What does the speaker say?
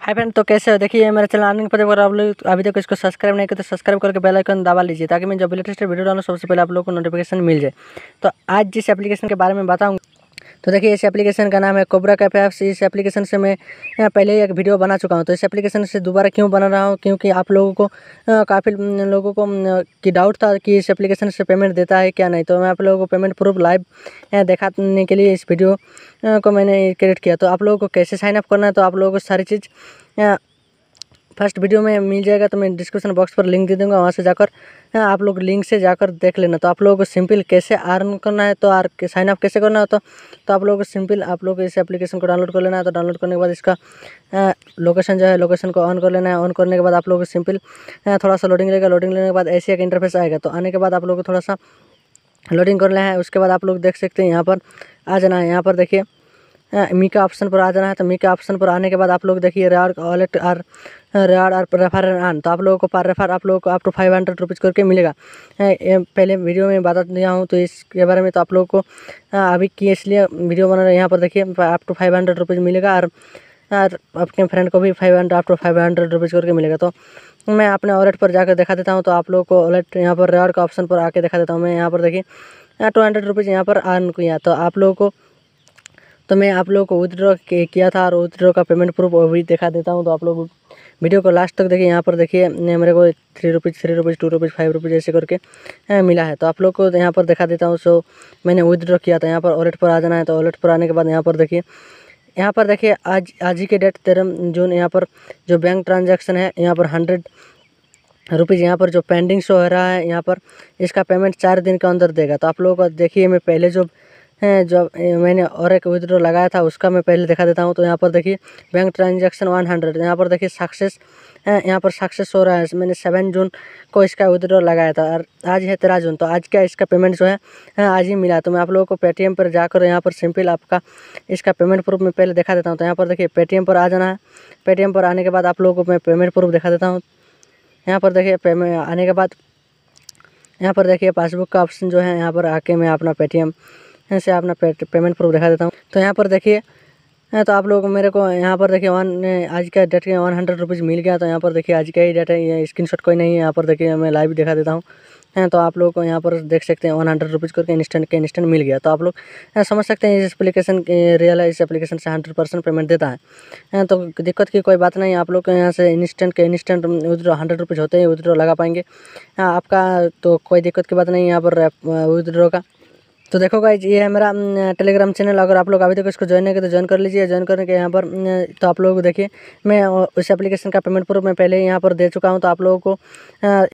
Hi friend, तो कैसे हो? देखिए मेरा चैनल अर्निंग प्रदीप, अगर आप लोग अभी तक इसको सब्सक्राइब नहीं किया तो सब्सक्राइब करके बेल आइकन दबा लीजिए ताकि मैं जब लेटेस्ट वीडियो डालूं सबसे पहले आप लोगों को नोटिफिकेशन मिल जाए। तो आज जिस एप्लीकेशन के बारे में बताऊंगा, तो देखिए इस एप्लीकेशन का नाम है कोबरा कैफे। इस एप्लीकेशन से मैं पहले ही एक वीडियो बना चुका हूं। तो इस एप्लीकेशन से दोबारा क्यों बना रहा हूं, क्योंकि आप लोगों को काफ़ी लोगों को की डाउट था कि इस एप्लीकेशन से पेमेंट देता है क्या नहीं। तो मैं आप लोगों को पेमेंट प्रूफ लाइव दिखाने के लिए इस वीडियो को मैंने क्रिएट किया। तो आप लोगों को कैसे साइनअप करना है, तो आप लोगों को सारी चीज़ फर्स्ट वीडियो में मिल जाएगा। तो मैं डिस्क्रिप्शन बॉक्स पर लिंक दे दूँगा, वहाँ से जाकर आप लोग लिंक से जाकर देख लेना। तो आप लोगों को सिंपल कैसे अर्न करना है, तो साइन अप कैसे करना है, तो आप लोगों को सिंपल आप लोग इस एप्लीकेशन को डाउनलोड कर लेना है। तो डाउनलोड करने के बाद इसका लोकेशन जो है, लोकेशन को ऑन कर लेना है। ऑन करने के बाद आप लोगों को सिंपल थोड़ा सा लोडिंग लेगा। लोडिंग लेने के बाद ऐसे एक इंटरफेस आएगा। तो आने के बाद आप लोगों को थोड़ा सा लोडिंग कर लेना है। उसके बाद आप लोग देख सकते हैं यहाँ पर आ जाना है। यहाँ पर देखिए मी का ऑप्शन पर आ जाना है। तो मी के ऑप्शन पर आने के बाद आप लोग देखिए रिवार्ड वॉलेट और रेफर अर्न। तो आप लोगों को पर रेफर आप लोगों को अप टू 500 रुपीज़ करके मिलेगा। पहले वीडियो में बता दिया हूँ तो इसके बारे में। तो आप लोगों को अभी की इसलिए वीडियो बना रहे हैं। यहाँ पर देखिए अप टू 500 रुपीज़ मिलेगा और अपने फ्रेंड को भी 500 अप टू 500 रुपीज़ करके मिलेगा। तो मैं अपने वॉलेट पर जाकर दिखा देता हूँ। तो आप लोगों को वॉलेट यहाँ पर रिवार्ड का ऑप्शन पर आके दिखा देता हूँ। मैं यहाँ पर देखिए 200 रुपीज़ यहाँ पर अर्न किया। तो आप लोगों को मैं आप लोगों को विथड्रॉ किया था और विथड्रॉ का पेमेंट प्रूफ अभी दिखा देता हूं। तो आप लोग वीडियो को लास्ट तक देखिए। यहाँ पर देखिए मेरे को 3 रुपीज़ 2 रुपीज़ 5 रुपीज़ ऐसे करके मिला है। तो आप लोग को यहाँ पर दिखा देता हूँ। सो मैंने विथड्रॉ किया था। यहाँ पर वॉलेट पर आ जाना है। तो वॉलेट पर आने के बाद यहाँ पर देखिए आज ही के डेट 13 जून यहाँ पर जो बैंक ट्रांजेक्शन है, यहाँ पर 100 रुपीज़ यहाँ पर जो पेंडिंग शो हो रहा है, यहाँ पर इसका पेमेंट 4 दिन के अंदर देगा। तो आप लोगों को देखिए मैं पहले जो मैंने और एक विथड्रॉ लगाया था उसका मैं पहले दिखा देता हूँ। तो यहाँ पर देखिए बैंक ट्रांजेक्शन 100, यहाँ पर देखिए सक्सेस, यहाँ पर सक्सेस हो रहा है। मैंने 7 जून को इसका विथड्रॉ लगाया था और आज है 13 जून। तो आज का इसका पेमेंट जो है आज ही मिला। तो मैं आप लोगों को पेटीएम पर जाकर यहाँ पर सिंपल आपका इसका पेमेंट प्रूफ मैं पहले दिखा देता हूँ। तो यहाँ पर देखिए पेटीएम पर आ जाना है। पेटीएम पर आने के बाद आप लोगों को मैं पेमेंट प्रूफ दिखा देता हूँ। यहाँ पर देखिए पेमेंट आने के बाद यहाँ पर देखिए पासबुक का ऑप्शन जो है, यहाँ पर आके मैं अपना पेटीएम से अपना पेमेंट प्रूफ दिखा देता हूँ। तो यहाँ पर देखिए तो आप लोग मेरे को यहाँ पर देखिए आज का डेट के 100 रुपीज़ मिल गया। तो यहाँ पर देखिए आज का ही डेट है, ये स्क्रीनशॉट कोई नहीं है। यहाँ पर देखिए मैं लाइव दिखा देता हूँ। तो आप लोग को यहाँ पर देख सकते हैं 100 रुपीज़ करके इंस्टेंट मिल गया। तो आप लोग समझ सकते हैं इस एप्लीकेशन रियल है। इस एप्लीकेशन से 100% पेमेंट देता है। तो दिक्कत की कोई बात नहीं। आप लोग को यहाँ से इंस्टेंट विथड्रॉ 100 रुपीज़ होते हैं विथड्रॉ लगा पाएंगे आपका। तो कोई दिक्कत की बात नहीं है यहाँ पर विथड्रॉ का। तो देखो गाइज, ये है मेरा टेलीग्राम चैनल। अगर आप लोग अभी तक इसको ज्वाइन नहीं किया तो ज्वाइन कर लीजिए। ज्वाइन करने के यहाँ पर तो आप लोग देखिए मैं उस एप्लीकेशन का पेमेंट प्रूफ मैं पहले ही यहाँ पर दे चुका हूँ। तो आप लोगों को